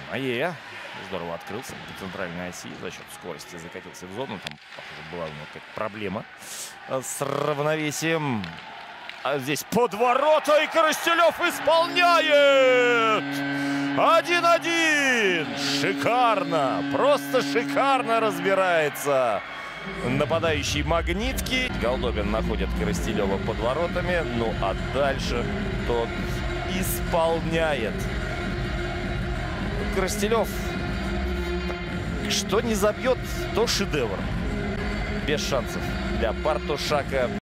Ае. Здорово открылся по центральной оси. За счет скорости закатился в зону. Там, похоже, была у него какая-то проблема с равновесием. А здесь под ворота, и Коростелев исполняет! 1-1! Шикарно! Просто шикарно разбирается нападающий Магнитки. Голдобин находит Коростелева под воротами. Ну а дальше тот исполняет. Коростелев, что не забьет, то шедевр. Без шансов для Бартошака.